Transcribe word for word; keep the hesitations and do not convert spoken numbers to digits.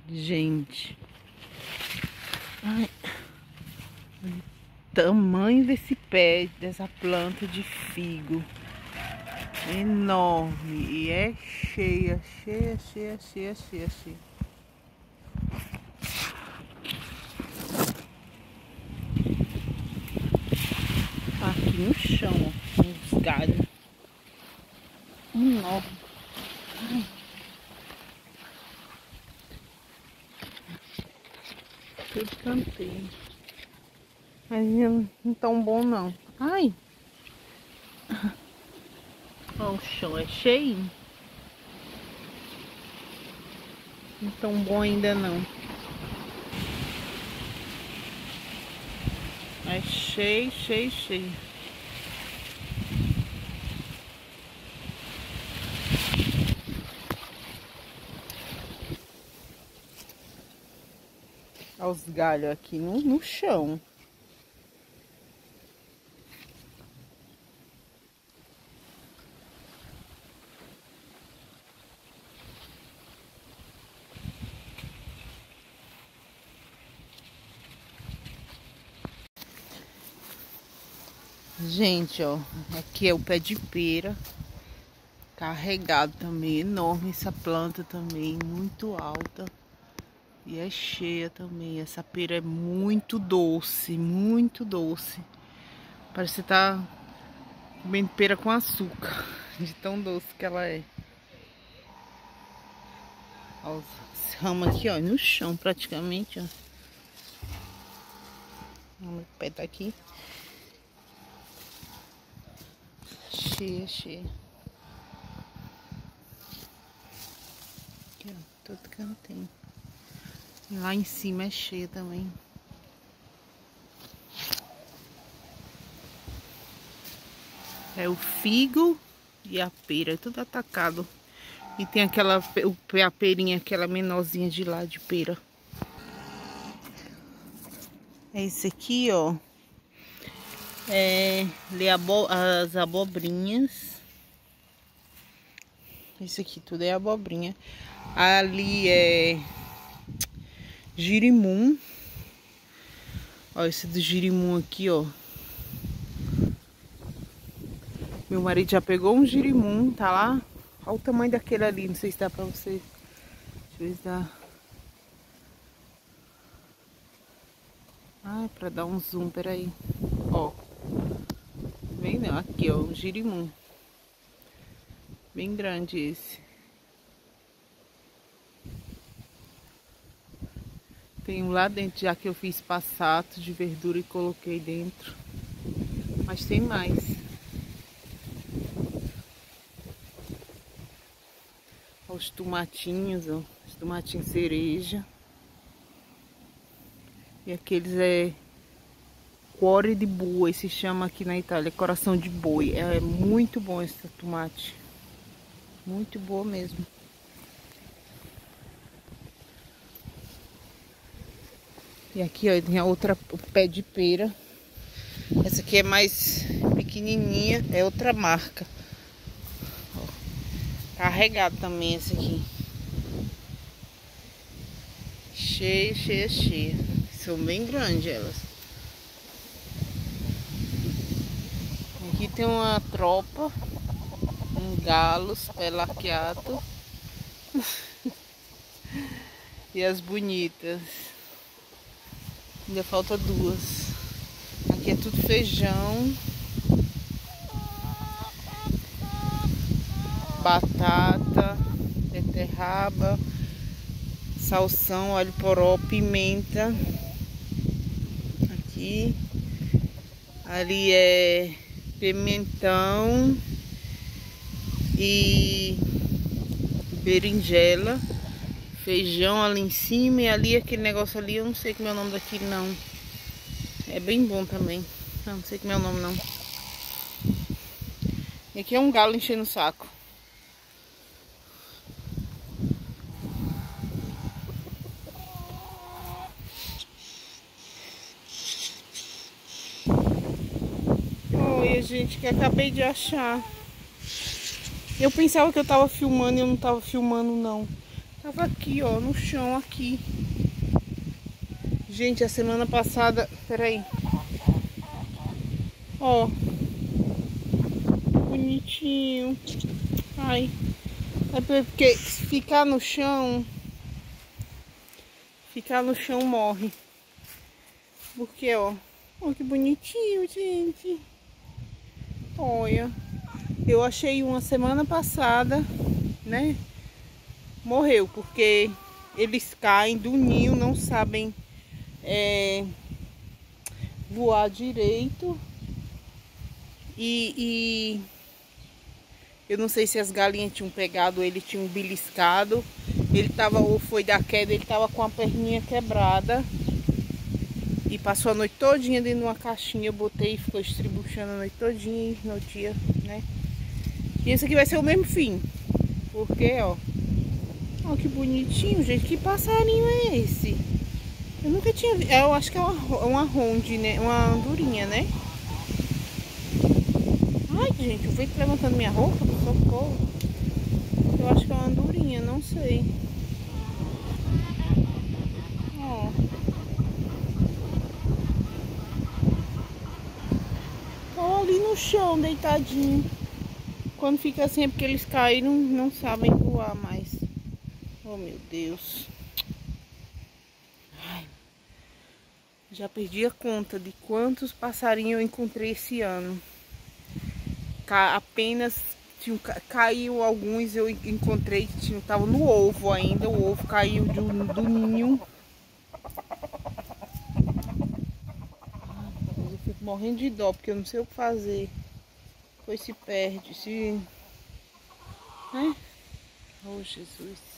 Gente, ai, olha o tamanho desse pé, dessa planta de figo. Enorme. E é cheia, cheia, cheia, cheia, cheia, cheia. Aqui no chão, ó, uns galhos. Enorme. Ai. Tudo canteiro. Mas não, não tão bom não. Ai! Ó, o chão é cheio. Não tão bom ainda não. É cheio, cheio, cheio. Olha os galhos aqui no, no chão. Gente, ó, aqui é o pé de pera, carregado também, enorme essa planta também, muito alta e é cheia também. Essa pera é muito doce, muito doce. Parece que você tá comendo pera com açúcar, de tão doce que ela é. Ó, os ramos aqui, ó, no chão praticamente, ó. O pé tá aqui. Cheia, cheia. Aqui, ó, todo cantinho. Lá em cima é cheia também. É o figo e a pera, é tudo atacado. E tem aquela, a perinha, aquela menorzinha de lá de pera. É esse aqui, ó. É as abobrinhas. Isso aqui tudo é abobrinha. Ali é girimum. Ó, esse do girimum aqui, ó. Meu marido já pegou um girimum, tá lá. Olha o tamanho daquele ali, não sei se dá pra você. Deixa eu ver se dá. Ah, pra dar um zoom, peraí. Ó. Bem não, aqui ó, um girimum. Bem grande esse. Tem um lá dentro, já que eu fiz passato de verdura e coloquei dentro. Mas tem mais. Ó, os tomatinhos, ó. Os tomatinhos cereja. E aqueles é cuore de boi, se chama aqui na Itália, coração de boi. É muito bom esse tomate. Muito boa mesmo. E aqui, ó, tem a outra, o pé de pera. Essa aqui é mais pequenininha, é outra marca. Ó, carregado também esse aqui. Cheia, cheia, cheia. São bem grandes elas. Aqui tem uma tropa, um galos, pelarqueato. E as bonitas. Ainda falta duas. Aqui é tudo feijão, batata, beterraba, salsão, alho poró, pimenta. Aqui. Ali é pimentão e berinjela. Feijão ali em cima e ali aquele negócio ali, eu não sei como é o nome daquilo não. É bem bom também. Não, não sei como é o nome não. E aqui é um galo enchendo o saco. Oi, gente, que acabei de achar. Eu pensava que eu tava filmando e eu não tava filmando não. Tava aqui, ó, no chão aqui. Gente, a semana passada... Peraí. Ó. Bonitinho. Ai. É porque se ficar no chão... Ficar no chão morre. Porque, ó. Ó, que bonitinho, gente. Olha. Eu achei uma semana passada, né? Morreu, porque eles caem do ninho, não sabem é, voar direito. E, e eu não sei se as galinhas tinham pegado ele, tinham beliscado. Ele tava, ou foi da queda, ele tava com a perninha quebrada. E passou a noite todinha dentro de uma caixinha. Eu botei e ficou estribuchando a noite todinha no dia, né? E esse aqui vai ser o mesmo fim. Porque, ó. Ó, que bonitinho, gente. Que passarinho é esse? Eu nunca tinha visto. Eu acho que é uma, uma ronde, né? Uma andorinha, né? Ai, gente, o vento levantando minha roupa. Socorro. Eu acho que é uma andorinha, não sei. Ó. Ó, ali no chão, deitadinho. Quando fica assim é porque eles caíram, não sabem voar mais. Oh, meu Deus. Ai, já perdi a conta de quantos passarinhos eu encontrei esse ano. Ca apenas tinha, caiu alguns, eu encontrei que tinha, tava no ovo ainda. O ovo caiu do, do ninho. Ai, eu fico morrendo de dó, porque eu não sei o que fazer. Depois se perde, se... Né? Oh, Jesus.